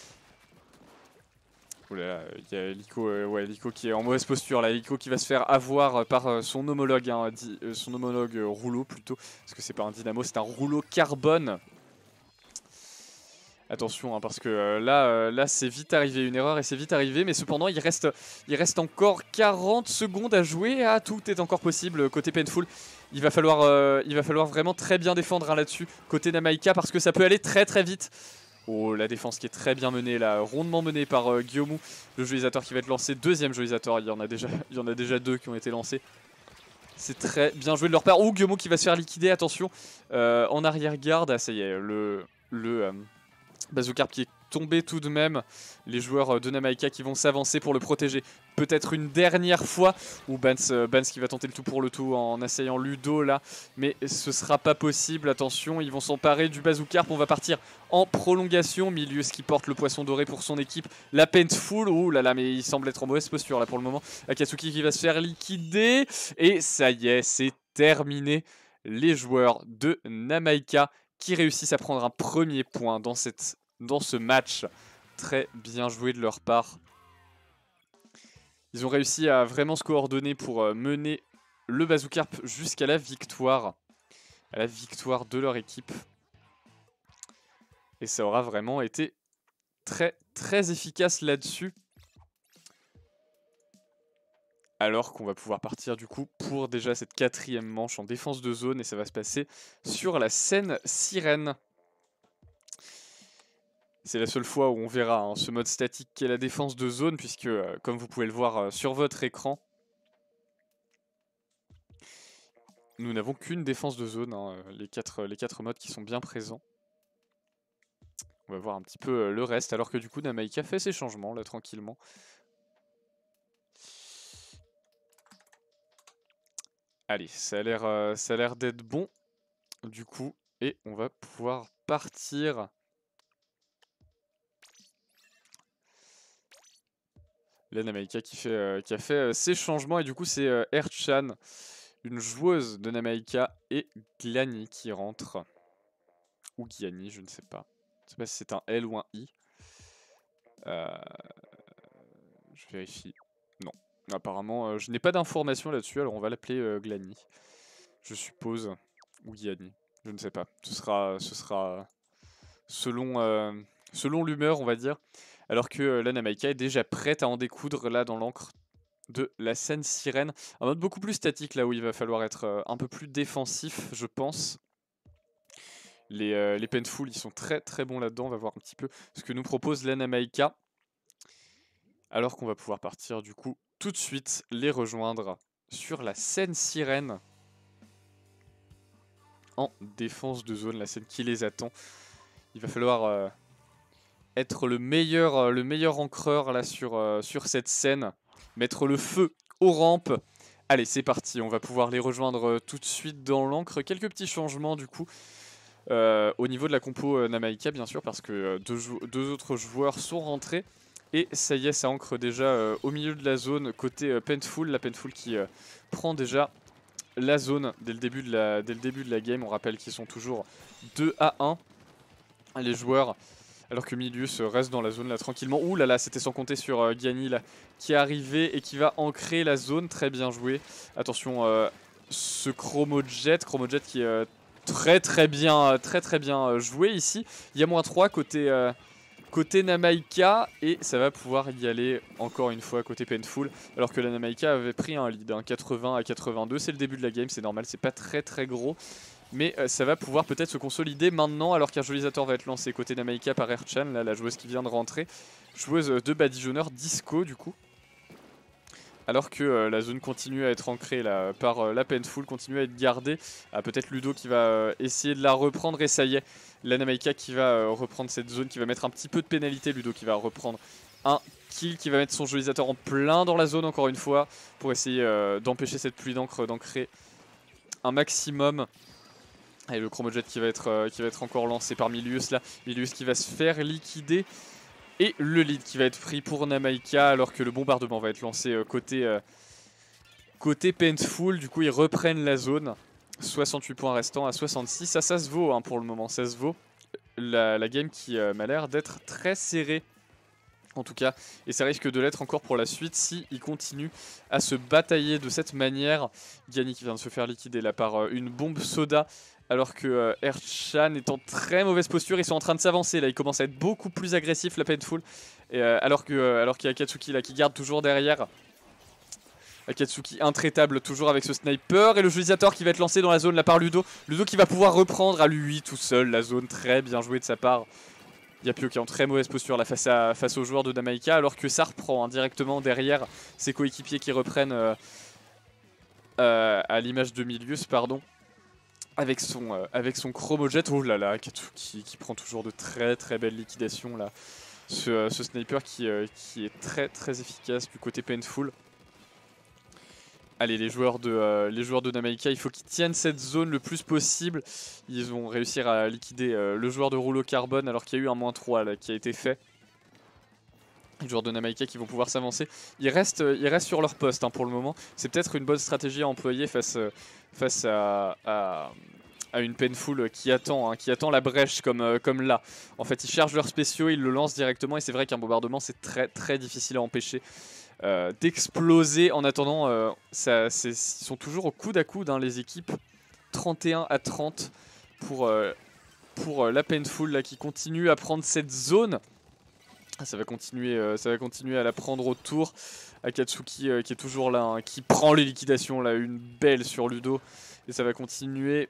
Oh là là, il y a Lico, euh, ouais, Lico qui est en mauvaise posture là, Lico qui va se faire avoir par euh, son homologue, hein, di, euh, son homologue euh, rouleau plutôt, parce que c'est pas un dynamo, c'est un rouleau carbone. Attention, hein, parce que euh, là, euh, là c'est vite arrivé, une erreur et c'est vite arrivé, mais cependant il reste, il reste encore quarante secondes à jouer. Ah, tout est encore possible côté Painful. Il va falloir, euh, il va falloir vraiment très bien défendre hein, là-dessus, côté Namaika, parce que ça peut aller très très vite. Oh, la défense qui est très bien menée là, rondement menée par euh, Guillaume, le joyalisateur qui va être lancé, deuxième joyalisateur, il y en a déjà, il y en a déjà deux qui ont été lancés. C'est très bien joué de leur part. Oh, Guillaume qui va se faire liquider, attention, euh, en arrière-garde, ah ça y est, le... le euh, Bazookarp qui est tombé tout de même. Les joueurs de Namaika qui vont s'avancer pour le protéger. Peut-être une dernière fois. Ou Bans, euh, Bans qui va tenter le tout pour le tout en assayant Ludo là. Mais ce sera pas possible. Attention, ils vont s'emparer du Bazookarp. On va partir en prolongation. Milius qui porte le poisson doré pour son équipe. La Painful. Ouh là là, mais il semble être en mauvaise posture là pour le moment. Akatsuki qui va se faire liquider. Et ça y est, c'est terminé. Les joueurs de Namaika qui réussissent à prendre un premier point dans, cette, dans ce match. Très bien joué de leur part. Ils ont réussi à vraiment se coordonner pour mener le Bazookarp jusqu'à la victoire. À la victoire de leur équipe. Et ça aura vraiment été très très efficace là-dessus. Alors qu'on va pouvoir partir du coup pour déjà cette quatrième manche en défense de zone. Et ça va se passer sur la scène sirène. C'est la seule fois où on verra hein, ce mode statique qui est la défense de zone, puisque euh, comme vous pouvez le voir euh, sur votre écran, nous n'avons qu'une défense de zone, hein, les, quatre, les quatre modes qui sont bien présents. On va voir un petit peu euh, le reste, alors que du coup Namaika fait ses changements là tranquillement. Allez, ça a l'air euh, ça a l'air d'être bon du coup, et on va pouvoir partir. Là, Namaika qui, fait, euh, qui a fait euh, ses changements et du coup c'est euh, Erchan, une joueuse de Namaika, et Glani qui rentre. Ou Gianni, je ne sais pas. Je ne sais pas si c'est un L ou un I. Euh, je vérifie. Non. Apparemment, euh, je n'ai pas d'informations là-dessus, alors on va l'appeler euh, Glani. Je suppose. Ou Gianni. Je ne sais pas. Ce sera, ce sera selon, euh, selon l'humeur, on va dire. Alors que euh, la Namaika est déjà prête à en découdre là dans l'encre de la scène sirène. Un mode beaucoup plus statique là où il va falloir être euh, un peu plus défensif, je pense. Les, euh, les Painful, ils sont très très bons là-dedans. On va voir un petit peu ce que nous propose la Namaika. Alors qu'on va pouvoir partir du coup tout de suite les rejoindre sur la scène sirène. En défense de zone, la scène qui les attend. Il va falloir euh, être le meilleur, euh, le meilleur encreur là sur, euh, sur cette scène. Mettre le feu aux rampes. Allez, c'est parti. On va pouvoir les rejoindre euh, tout de suite dans l'encre. Quelques petits changements du coup. Euh, au niveau de la compo euh, Namaika bien sûr, parce que euh, deux, deux autres joueurs sont rentrés. Et ça y est, ça ancre déjà euh, au milieu de la zone côté euh, Painful. La Painful qui euh, prend déjà la zone dès le début de la, dès le début de la game. On rappelle qu'ils sont toujours deux à un les joueurs, alors que Milius reste dans la zone là tranquillement. Ouh là là, c'était sans compter sur euh, Gianni là, qui est arrivé et qui va ancrer la zone. Très bien joué. Attention, euh, ce Chromojet, Chromojet qui est euh, très très bien, très très bien joué ici. Il y a moins trois côté, euh, côté Namaika et ça va pouvoir y aller encore une fois côté Painful. Alors que la Namaika avait pris un lead, hein, quatre-vingts à quatre-vingt-deux. C'est le début de la game, c'est normal, c'est pas très très gros. Mais euh, ça va pouvoir peut-être se consolider maintenant alors qu'un joyalisateur va être lancé côté Namaika par Erchan, là, la joueuse qui vient de rentrer. joueuse de badigeonneur Disco du coup. Alors que euh, la zone continue à être ancrée là, par euh, la Painful, continue à être gardée. Ah, peut-être Ludo qui va euh, essayer de la reprendre et ça y est. La Namaika qui va euh, reprendre cette zone, qui va mettre un petit peu de pénalité. Ludo qui va reprendre un kill, qui va mettre son dualisateur en plein dans la zone encore une fois. Pour essayer euh, d'empêcher cette pluie d'encre d'ancrer un maximum. Et le chromojet qui va être, euh, qui va être encore lancé par Milius là. Milius qui va se faire liquider. Et le lead qui va être pris pour Namaika alors que le bombardement va être lancé euh, côté, euh, côté Painful. Du coup ils reprennent la zone. soixante-huit points restants à soixante-six. Ça, ça se vaut hein, pour le moment, ça se vaut. La, la game qui euh, m'a l'air d'être très serrée. En tout cas, et ça risque de l'être encore pour la suite si il continue à se batailler de cette manière. Gani qui vient de se faire liquider là par euh, une bombe soda. Alors que euh, Erchan est en très mauvaise posture, ils sont en train de s'avancer là, il commence à être beaucoup plus agressif la Painful. Et, euh, alors qu'il euh, alors qu'il y a Akatsuki là qui garde toujours derrière. Akatsuki intraitable toujours avec ce sniper et le dualisateur qui va être lancé dans la zone là par Ludo. Ludo qui va pouvoir reprendre à lui tout seul la zone, très bien joué de sa part. Yapio qui est en très mauvaise posture là face, à, face aux joueurs de Namaika alors que ça reprend hein, directement derrière ses coéquipiers qui reprennent euh, euh, à l'image de Milius pardon. Avec son, euh, avec son chromojet, oh là là, qui, qui prend toujours de très très belles liquidations là. Ce, euh, ce sniper qui, euh, qui est très très efficace du côté Painful. Allez, les joueurs de, euh, les joueurs de Namaika, il faut qu'ils tiennent cette zone le plus possible. Ils vont réussir à liquider euh, le joueur de rouleau carbone alors qu'il y a eu un moins trois là, qui a été fait. Les joueurs de Namaika qui vont pouvoir s'avancer. Ils restent, euh, ils restent sur leur poste hein, pour le moment. C'est peut-être une bonne stratégie à employer face... Euh, face à, à, à une Painful qui attend, hein, qui attend la brèche comme, euh, comme là. En fait, ils chargent leurs spéciaux, ils le lancent directement et c'est vrai qu'un bombardement, c'est très très difficile à empêcher euh, d'exploser. En attendant, euh, ça, ils sont toujours au coude à coude, hein, les équipes. trente et un à trente pour, euh, pour euh, la Painful là, qui continue à prendre cette zone. Ça va continuer, euh, ça va continuer à la prendre autour. Akatsuki euh, qui est toujours là, hein, qui prend les liquidations là, une belle sur Ludo. Et ça va continuer.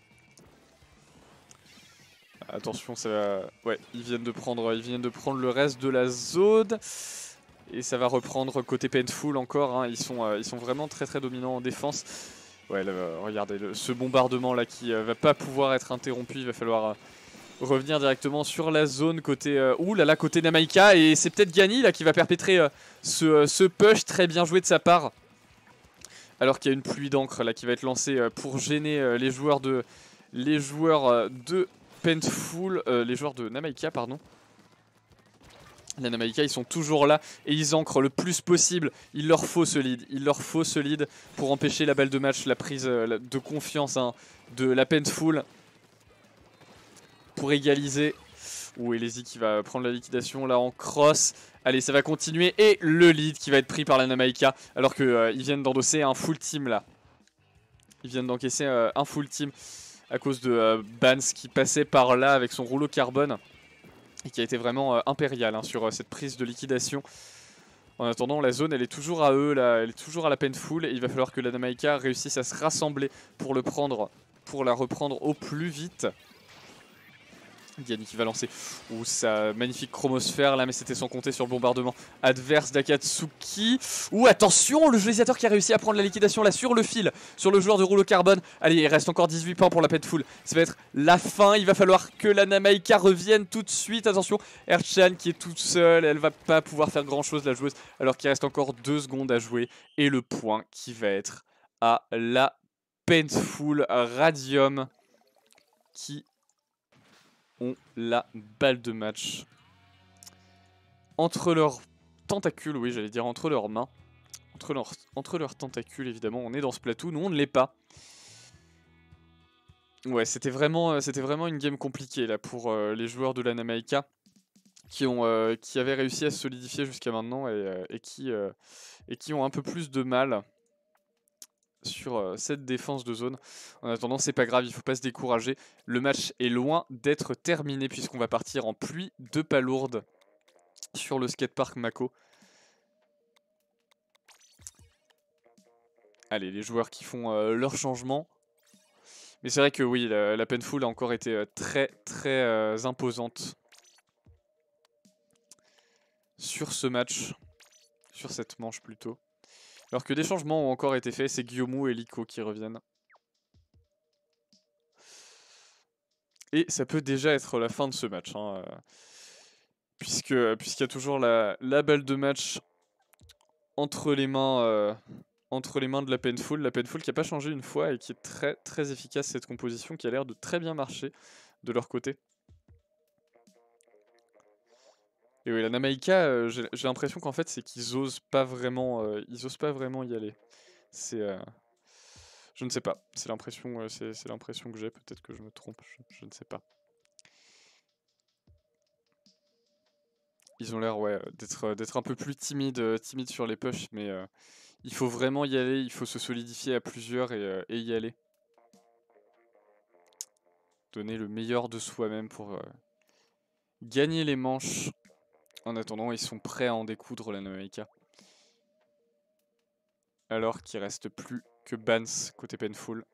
Attention, ça va... Ouais, ils viennent de prendre, ils viennent de prendre le reste de la zone. Et ça va reprendre côté Painful encore. Hein. Ils, sont, euh, ils sont vraiment très très dominants en défense. Ouais, là, regardez, le, ce bombardement là qui euh, va pas pouvoir être interrompu. Il va falloir... Euh, revenir directement sur la zone côté euh, ouh là là côté Namaika et c'est peut-être Gani là qui va perpétrer euh, ce, euh, ce push très bien joué de sa part alors qu'il y a une pluie d'encre là qui va être lancée euh, pour gêner euh, les joueurs de les joueurs euh, de Painful euh, les joueurs de Namaika pardon. La Namaika ils sont toujours là et ils ancrent le plus possible. Il leur faut ce lead, il leur faut ce lead pour empêcher la balle de match, la prise euh, de confiance hein, de la Painful. Pour égaliser. Ouh, Elezi qui va prendre la liquidation là en cross. Allez, ça va continuer. Et le lead qui va être pris par la Namaika. Alors qu'ils euh, viennent d'endosser un full team là. Ils viennent d'encaisser euh, un full team. À cause de euh, Bans qui passait par là avec son rouleau carbone. Et qui a été vraiment euh, impérial hein, sur euh, cette prise de liquidation. En attendant, la zone elle est toujours à eux là. Elle est toujours à la Painful. Et il va falloir que la Namaika réussisse à se rassembler pour le prendre. Pour la reprendre au plus vite. Gani qui va lancer Ouh, sa magnifique chromosphère là, mais c'était sans compter sur le bombardement adverse d'Akatsuki. Ouh, attention, le dualisateur qui a réussi à prendre la liquidation là sur le fil, sur le joueur de rouleau carbone. Allez, il reste encore dix-huit points pour la Painful. Ça va être la fin, il va falloir que la Namaika revienne tout de suite. Attention, Erchan qui est toute seule, elle va pas pouvoir faire grand chose la joueuse, alors qu'il reste encore deux secondes à jouer. Et le point qui va être à la Painful. Radium qui ont la balle de match entre leurs tentacules, oui j'allais dire entre leurs mains, entre, leur, entre leurs tentacules évidemment, on est dans ce plateau, nous on ne l'est pas. Ouais, c'était vraiment, c'était vraiment une game compliquée là pour euh, les joueurs de la Namaika qui, ont, euh, qui avaient réussi à se solidifier jusqu'à maintenant et, euh, et, qui, euh, et qui ont un peu plus de mal sur euh, cette défense de zone. En attendant, c'est pas grave, il faut pas se décourager. Le match est loin d'être terminé puisqu'on va partir en pluie de palourdes sur le skatepark Mako. Allez, les joueurs qui font euh, leur changement. Mais c'est vrai que oui, la, la Painful a encore été euh, très très euh, imposante sur ce match, sur cette manche plutôt. Alors que des changements ont encore été faits, c'est Guillaume et Liko qui reviennent. Et ça peut déjà être la fin de ce match, hein, puisque puisqu'il y a toujours la, la balle de match entre les mains, euh, entre les mains de la Painful. La Painful qui n'a pas changé une fois et qui est très très efficace, cette composition qui a l'air de très bien marcher de leur côté. Et oui, la Namaika, euh, j'ai l'impression qu'en fait c'est qu'ils osent pas vraiment, euh, ils osent pas vraiment y aller. C'est, euh, je ne sais pas. C'est l'impression, euh, c'est l'impression que j'ai. Peut-être que je me trompe. Je, je ne sais pas. Ils ont l'air, ouais, d'être d'être un peu plus timides, euh, timides sur les pushs, mais euh, il faut vraiment y aller. Il faut se solidifier à plusieurs et, euh, et y aller. Donner le meilleur de soi-même pour euh, gagner les manches. En attendant, ils sont prêts à en découdre, la Namaika. Alors qu'il reste plus que Bans côté Painful.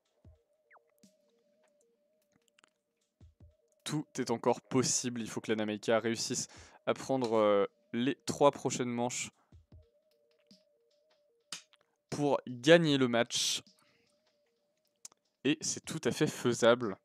Tout est encore possible. Il faut que la Namaika réussisse à prendre euh, les trois prochaines manches pour gagner le match. Et c'est tout à fait faisable.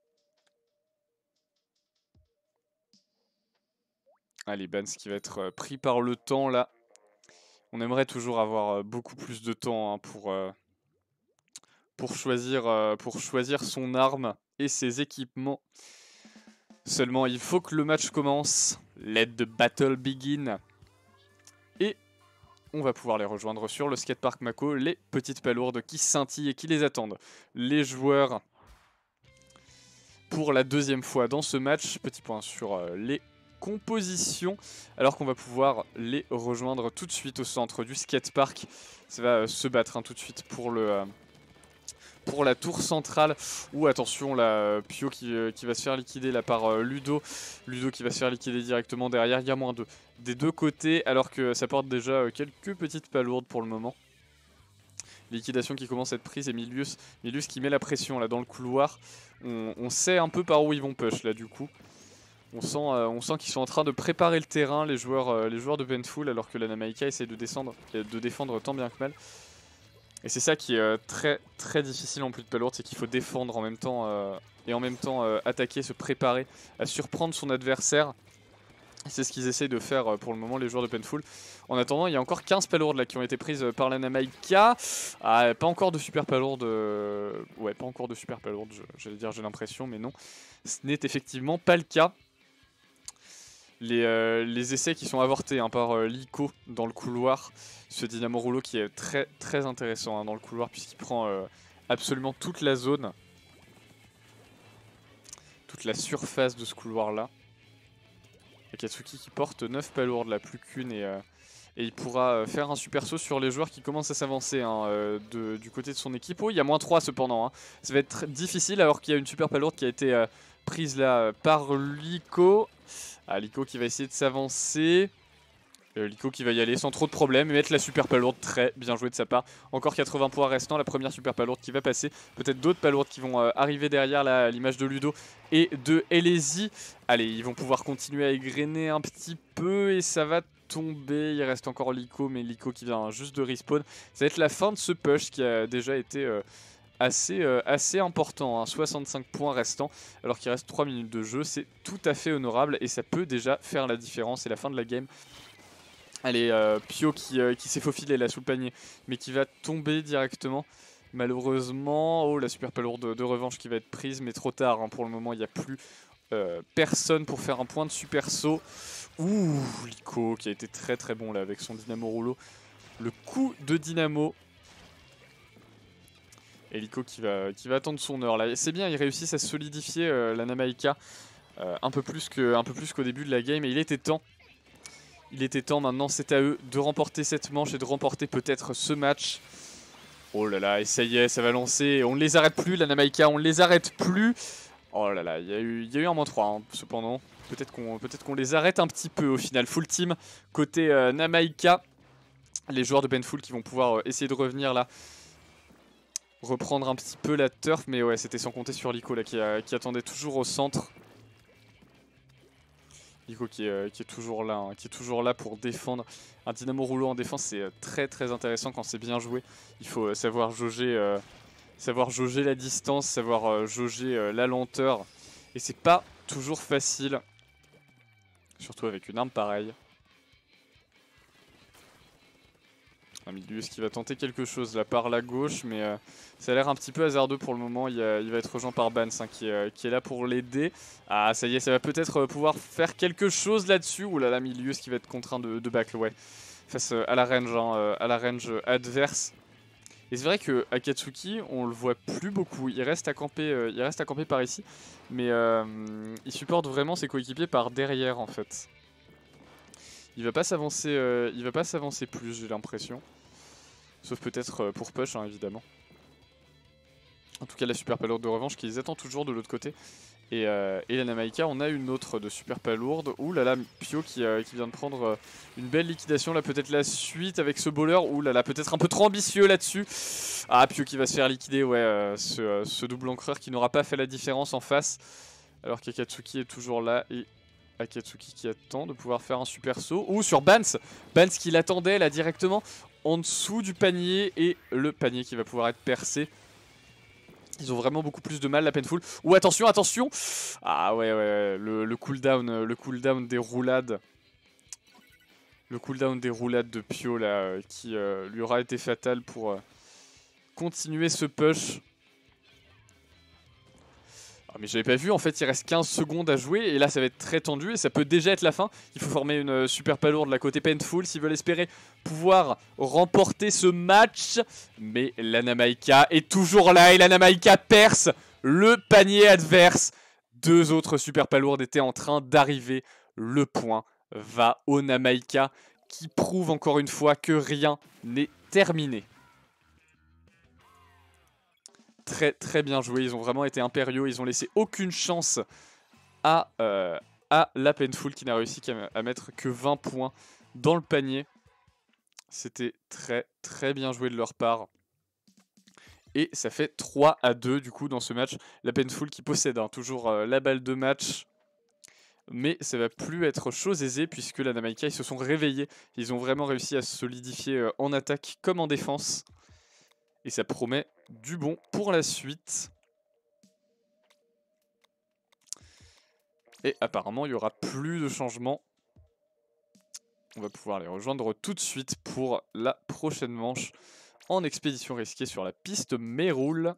Allez, Bans qui va être euh, pris par le temps là. On aimerait toujours avoir euh, beaucoup plus de temps hein, pour, euh, pour, choisir, euh, pour choisir son arme et ses équipements. Seulement, il faut que le match commence. Let the battle begin. Et on va pouvoir les rejoindre sur le skatepark Mako, les petites palourdes qui scintillent et qui les attendent. Les joueurs pour la deuxième fois dans ce match. Petit point sur euh, les compositions, alors qu'on va pouvoir les rejoindre tout de suite au centre du skatepark. Ça va euh, se battre hein, tout de suite pour le... Euh, pour la tour centrale, ou attention là, Pio qui, euh, qui va se faire liquider là par euh, Ludo, Ludo qui va se faire liquider directement derrière, il y a moins de des deux côtés alors que ça porte déjà euh, quelques petites palourdes pour le moment. Liquidation qui commence à être prise et Milius, Milius qui met la pression là dans le couloir, on, on sait un peu par où ils vont push là du coup. On sent, euh, on sent qu'ils sont en train de préparer le terrain, les joueurs, euh, les joueurs de Painful, alors que la Namaika essaie de, descendre, de défendre tant bien que mal. Et c'est ça qui est euh, très très difficile en plus de palourde, c'est qu'il faut défendre en même temps euh, et en même temps euh, attaquer, se préparer à surprendre son adversaire. C'est ce qu'ils essayent de faire euh, pour le moment les joueurs de Painful. En attendant, il y a encore quinze palourdes là qui ont été prises euh, par la Namaika. Ah, pas encore de super palourdes. Euh... Ouais, pas encore de super palourdes, j'allais dire j'ai l'impression, mais non. Ce n'est effectivement pas le cas. Les, euh, les essais qui sont avortés hein, par euh, Liko dans le couloir, ce dynamo rouleau qui est très très intéressant hein, dans le couloir puisqu'il prend euh, absolument toute la zone, toute la surface de ce couloir là. Akatsuki qui porte neuf palourdes là, plus qu'une et, euh, et il pourra euh, faire un super saut sur les joueurs qui commencent à s'avancer hein, euh, du côté de son équipe. Oh, il y a moins trois cependant, hein. Ça va être difficile alors qu'il y a une super palourde qui a été euh, prise là euh, par Liko. Ah, Liko qui va essayer de s'avancer. Euh, Liko qui va y aller sans trop de problèmes et mettre la super palourde. Très bien joué de sa part. Encore quatre-vingts points restants. La première super palourde qui va passer. Peut-être d'autres palourdes qui vont euh, arriver derrière à l'image de Ludo et de Elezi. Allez, ils vont pouvoir continuer à égrener un petit peu et ça va tomber. Il reste encore Liko, mais Liko qui vient juste de respawn. Ça va être la fin de ce push qui a déjà été... Euh, Assez, euh, assez important, hein. soixante-cinq points restants alors qu'il reste trois minutes de jeu, c'est tout à fait honorable et ça peut déjà faire la différence. C'est la fin de la game. Allez, euh, Pio qui, euh, qui s'est faufilé là sous le panier mais qui va tomber directement malheureusement. Oh, la super palourde de revanche qui va être prise mais trop tard hein. Pour le moment il n'y a plus euh, personne pour faire un point de super saut. Ouh, Liko qui a été très très bon là avec son dynamo rouleau. Le coup de dynamo. Et Liko qui va, qui va attendre son heure là. C'est bien, ils réussissent à solidifier euh, la Namaika euh, un peu plus qu'au début de la game. Et il était temps. Il était temps maintenant, c'est à eux de remporter cette manche et de remporter peut-être ce match. Oh là là, et ça y est, ça va lancer. On ne les arrête plus, la Namaika, on ne les arrête plus. Oh là là, il y a eu, il y a eu un moins trois hein, cependant. Peut-être qu'on peut-être qu'on les arrête un petit peu au final. Full team côté euh, Namaika. Les joueurs de Painful qui vont pouvoir euh, essayer de revenir là. Reprendre un petit peu la turf, mais ouais, c'était sans compter sur Liko là qui, a, qui attendait toujours au centre. Lico qui est, euh, qui est toujours là, hein, qui est toujours là pour défendre. Un dynamo rouleau en défense, c'est euh, très très intéressant quand c'est bien joué. Il faut euh, savoir jauger, euh, savoir jauger la distance, savoir euh, jauger euh, la lenteur. Et c'est pas toujours facile, surtout avec une arme pareille. Milius qui va tenter quelque chose là par la gauche, mais euh, ça a l'air un petit peu hasardeux pour le moment. Il, a, il va être rejoint par Bans hein, qui, est, qui est là pour l'aider. Ah, ça y est, ça va peut-être pouvoir faire quelque chose là-dessus. Ouh là là, Milius qui va être contraint de, de back ouais, face à la range, hein, à la range adverse. Et c'est vrai que Akatsuki, on le voit plus beaucoup. Il reste à camper, euh, il reste à camper par ici, mais euh, il supporte vraiment ses coéquipiers par derrière en fait. Il va pas s'avancer, euh, il va pas s'avancer plus, j'ai l'impression. Sauf peut-être pour push, hein, évidemment. En tout cas, la super palourde de revanche qui les attend toujours de l'autre côté. Et, euh, et la Namaika, on a une autre de super palourde. Ouh là là, Pio qui, euh, qui vient de prendre euh, une belle liquidation. Là, peut-être la suite avec ce bowler. Ouh là là, peut-être un peu trop ambitieux là-dessus. Ah, Pio qui va se faire liquider, ouais, euh, ce, euh, ce double encreur qui n'aura pas fait la différence en face. Alors qu'Akatsuki est toujours là. Et Akatsuki qui attend de pouvoir faire un super saut. Ouh, sur Bans. Bans qui l'attendait là directement en dessous du panier, et le panier qui va pouvoir être percé. Ils ont vraiment beaucoup plus de mal, la Painful. Ouh, attention, attention. Ah ouais, ouais, le, le cooldown, le cooldown des roulades. Le cooldown des roulades de Pio, là, euh, qui euh, lui aura été fatal pour euh, continuer ce push. Ah, mais j'avais pas vu, en fait il reste quinze secondes à jouer et là ça va être très tendu et ça peut déjà être la fin. Il faut former une euh, super palourde de la côté Painful s'ils veulent espérer pouvoir remporter ce match. Mais la Namaika est toujours là et la Namaika perce le panier adverse. Deux autres super palourdes étaient en train d'arriver. Le point va au Namaika qui prouve encore une fois que rien n'est terminé. Très très bien joué, ils ont vraiment été impériaux, ils ont laissé aucune chance à, euh, à la Painful qui n'a réussi qu'à à mettre que vingt points dans le panier. C'était très très bien joué de leur part. Et ça fait trois à deux du coup dans ce match. La Painful qui possède hein, toujours euh, la balle de match. Mais ça va plus être chose aisée puisque la Namaika ils se sont réveillés. Ils ont vraiment réussi à se solidifier euh, en attaque comme en défense. Et ça promet du bon pour la suite. Et apparemment, il n'y aura plus de changements. On va pouvoir les rejoindre tout de suite pour la prochaine manche en expédition risquée sur la piste Méroul.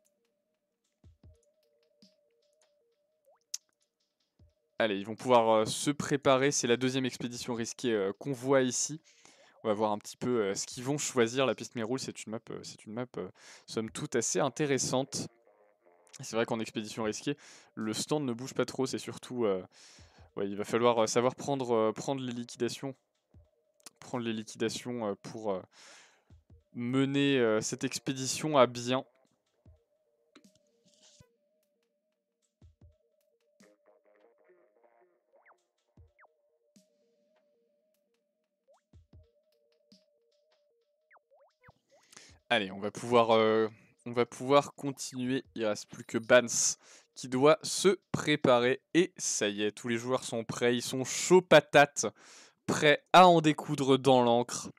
Allez, ils vont pouvoir euh, se préparer. C'est la deuxième expédition risquée euh, qu'on voit ici. On va voir un petit peu euh, ce qu'ils vont choisir. La piste Méroul, c'est une map, euh, c'est une map euh, somme toute assez intéressante. C'est vrai qu'en expédition risquée, le stand ne bouge pas trop. C'est surtout, euh, ouais, il va falloir euh, savoir prendre, euh, prendre les liquidations, prendre les liquidations euh, pour euh, mener euh, cette expédition à bien. Allez, on va pouvoir, euh, on va pouvoir continuer. Il ne reste plus que Bans qui doit se préparer. Et ça y est, tous les joueurs sont prêts. Ils sont chauds patates, prêts à en découdre dans l'encre.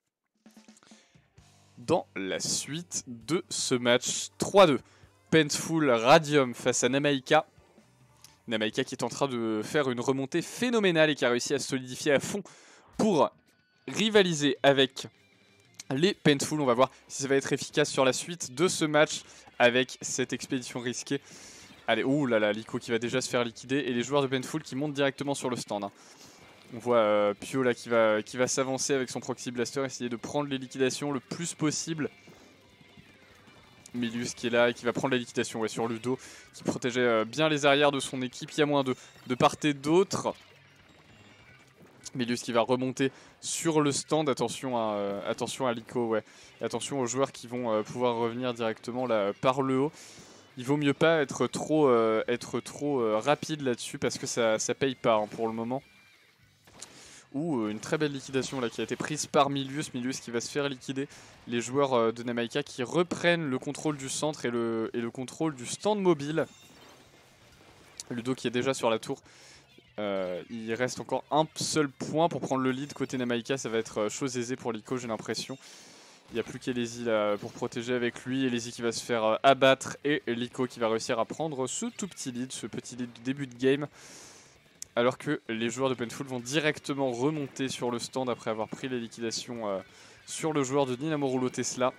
Dans la suite de ce match, trois deux. Painful Radium face à Namaika. Namaika qui est en train de faire une remontée phénoménale et qui a réussi à se solidifier à fond pour rivaliser avec les Painful. On va voir si ça va être efficace sur la suite de ce match avec cette expédition risquée. Allez, ouh là là, Lico qui va déjà se faire liquider et les joueurs de Painful qui montent directement sur le stand. Hein. On voit euh, Pio là qui va, qui va s'avancer avec son Proxy Blaster, essayer de prendre les liquidations le plus possible. Milius qui est là et qui va prendre la liquidation ouais, sur le dos, qui protégeait euh, bien les arrières de son équipe. Il y a moins de, de part et d'autre. Milius qui va remonter sur le stand. Attention à, euh, attention à Lico, ouais. Et attention aux joueurs qui vont euh, pouvoir revenir directement là, par le haut. Il vaut mieux pas être trop, euh, être trop euh, rapide là-dessus parce que ça, ça paye pas hein, pour le moment. Ouh, une très belle liquidation là qui a été prise par Milius. Milius qui va se faire liquider. Les joueurs euh, de Namaika qui reprennent le contrôle du centre et le, et le contrôle du stand mobile. Ludo qui est déjà sur la tour. Euh, il reste encore un seul point pour prendre le lead côté Namaika. Ça va être chose aisée pour Liko, j'ai l'impression. Il n'y a plus qu'Elezi là pour protéger avec lui. Elezi qui va se faire euh, abattre et Liko qui va réussir à prendre ce tout petit lead, ce petit lead du début de game. Alors que les joueurs de Painful vont directement remonter sur le stand après avoir pris les liquidations euh, sur le joueur de Dynamo Rouleau Tesla.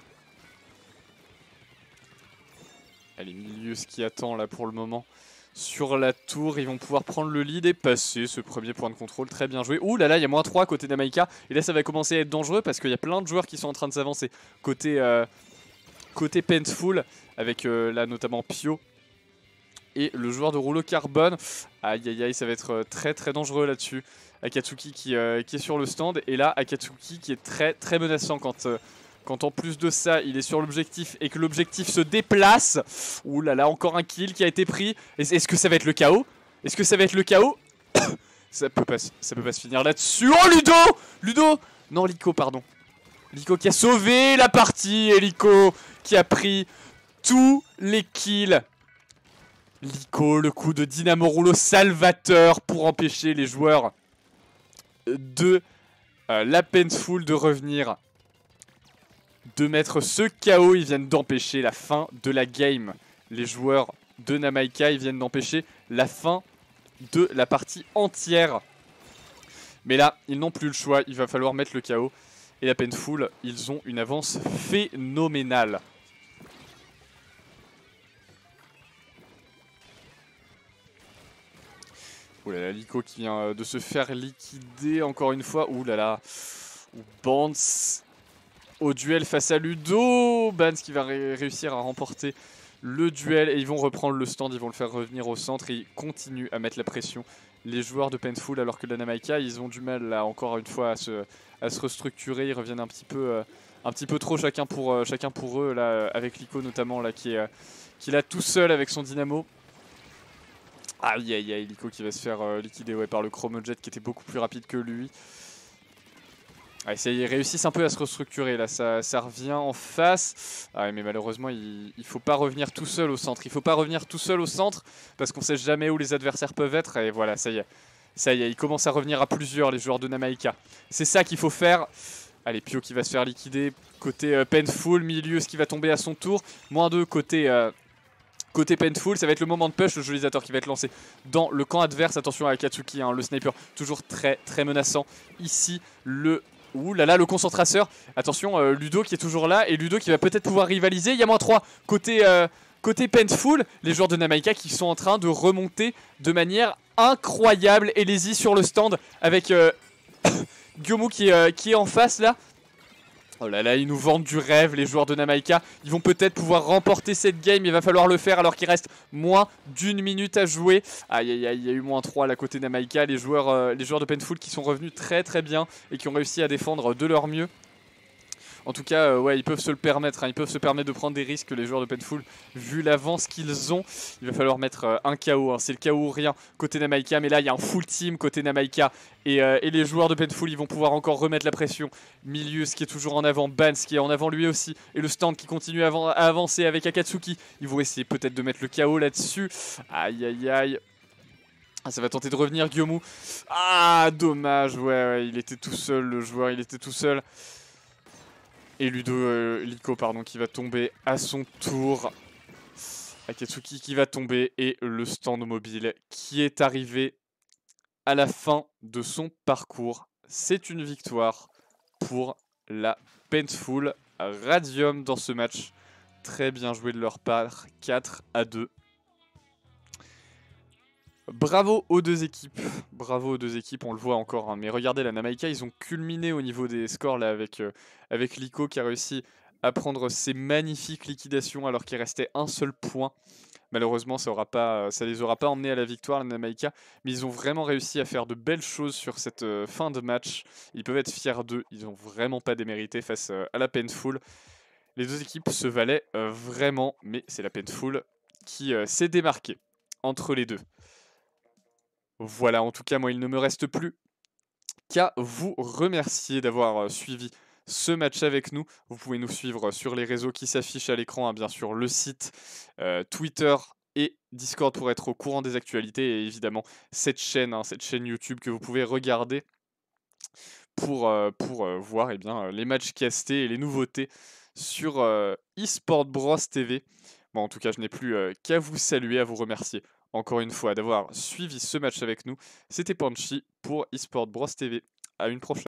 Allez, Milius qui attend là pour le moment. Sur la tour, ils vont pouvoir prendre le lead et passer ce premier point de contrôle. Très bien joué. Ouh là là, il y a moins trois côté Namaika. Et là, ça va commencer à être dangereux parce qu'il y a plein de joueurs qui sont en train de s'avancer. Côté, euh, côté Painful, avec euh, là notamment Pio. Et le joueur de rouleau carbone. Aïe aïe aïe, ça va être très très dangereux là-dessus. Akatsuki qui, euh, qui est sur le stand. Et là, Akatsuki qui est très très menaçant quand... Euh, Quand en plus de ça, il est sur l'objectif et que l'objectif se déplace. Ouh là là, encore un kill qui a été pris. Est-ce que ça va être le chaos? Est-ce que ça va être le chaos? Ça peut pas, ça peut pas se finir là-dessus. Oh Ludo Ludo Non, Liko, pardon. Liko qui a sauvé la partie. Et Liko qui a pris tous les kills. Liko, le coup de Dynamo Rouleau salvateur pour empêcher les joueurs de euh, la Painful de revenir. De mettre ce K O, ils viennent d'empêcher la fin de la game. Les joueurs de Namaika, ils viennent d'empêcher la fin de la partie entière. Mais là, ils n'ont plus le choix, il va falloir mettre le K O. Et la Painful, ils ont une avance phénoménale. Ouh là là, Liko qui vient de se faire liquider encore une fois. Ouh là là, Bans au duel face à Ludo. Bans qui va ré réussir à remporter le duel et ils vont reprendre le stand, ils vont le faire revenir au centre et ils continuent à mettre la pression. Les joueurs de Painful, alors que la Namaika, ils ont du mal là encore une fois à se, à se restructurer, ils reviennent un petit peu, euh, un petit peu trop chacun pour, euh, chacun pour eux, là, avec Liko notamment, là, qui est, euh, qui est là tout seul avec son dynamo. Aïe aïe aïe, Liko qui va se faire euh, liquider ouais, par le Chromojet qui était beaucoup plus rapide que lui. Ah, ça, ils réussissent un peu à se restructurer là, ça, ça revient en face. Ah, mais malheureusement, il ne faut pas revenir tout seul au centre. Il faut pas revenir tout seul au centre parce qu'on sait jamais où les adversaires peuvent être. Et voilà, ça y est, ça y est, ils commencent à revenir à plusieurs les joueurs de Namaika. C'est ça qu'il faut faire. Allez, Pio qui va se faire liquider côté euh, Painful, Milius qui va tomber à son tour. Moins deux côté. Euh, Côté Painful, ça va être le moment de push, le jolisateur qui va être lancé dans le camp adverse. Attention à Akatsuki, hein, le sniper toujours très très menaçant. Ici, le... Ouh là là, le concentrateur. Attention, euh, Ludo qui est toujours là et Ludo qui va peut-être pouvoir rivaliser. Il y a moins trois côté, euh, côté Painful. Les joueurs de Namaika qui sont en train de remonter de manière incroyable. Elezi sur le stand avec euh, Gyomu qui, euh, qui est en face là. Oh là là, ils nous vendent du rêve, les joueurs de Namaika. Ils vont peut-être pouvoir remporter cette game. Il va falloir le faire alors qu'il reste moins d'une minute à jouer. Aïe aïe aïe, il y a eu moins trois à la côté Namaika. Les joueurs, euh, les joueurs de Painful qui sont revenus très très bien et qui ont réussi à défendre de leur mieux. En tout cas, euh, ouais, ils peuvent se le permettre. Hein, ils peuvent se permettre de prendre des risques, les joueurs de Painful, vu l'avance qu'ils ont. Il va falloir mettre euh, un K O. Hein, c'est le K O ou rien côté Namaika. Mais là, il y a un full team côté Namaika. Et, euh, et les joueurs de Painful, ils vont pouvoir encore remettre la pression. Milius qui est toujours en avant. Bans qui est en avant lui aussi. Et le stand qui continue à, à avancer avec Akatsuki. Ils vont essayer peut-être de mettre le K O là-dessus. Aïe, aïe, aïe. Ah, ça va tenter de revenir, Gyomu. Ah, dommage. Ouais, ouais, il était tout seul, le joueur. Il était tout seul. Et Ludo, euh, Liko pardon, qui va tomber à son tour. Akatsuki qui va tomber et le stand mobile qui est arrivé à la fin de son parcours. C'est une victoire pour la Painful Radium dans ce match. Très bien joué de leur part, quatre à deux. Bravo aux deux équipes, bravo aux deux équipes, on le voit encore, hein. Mais regardez la Namaika, ils ont culminé au niveau des scores là avec, euh, avec Liko qui a réussi à prendre ses magnifiques liquidations alors qu'il restait un seul point. Malheureusement, ça aura pas, ça les aura pas emmenés à la victoire, la Namaika, mais ils ont vraiment réussi à faire de belles choses sur cette euh, fin de match. Ils peuvent être fiers d'eux, ils n'ont vraiment pas démérité face euh, à la Painful. Les deux équipes se valaient euh, vraiment, mais c'est la Painful qui euh, s'est démarquée entre les deux. Voilà, en tout cas, moi, il ne me reste plus qu'à vous remercier d'avoir suivi ce match avec nous. Vous pouvez nous suivre sur les réseaux qui s'affichent à l'écran, hein, bien sûr, le site, euh, Twitter, et Discord pour être au courant des actualités, et évidemment cette chaîne, hein, cette chaîne YouTube que vous pouvez regarder pour, euh, pour euh, voir eh bien, euh, les matchs castés et les nouveautés sur euh, eSport Bros T V. Bon, en tout cas, je n'ai plus euh, qu'à vous saluer, à vous remercier encore une fois d'avoir suivi ce match avec nous. C'était Panchi pour eSport Bros T V. À une prochaine.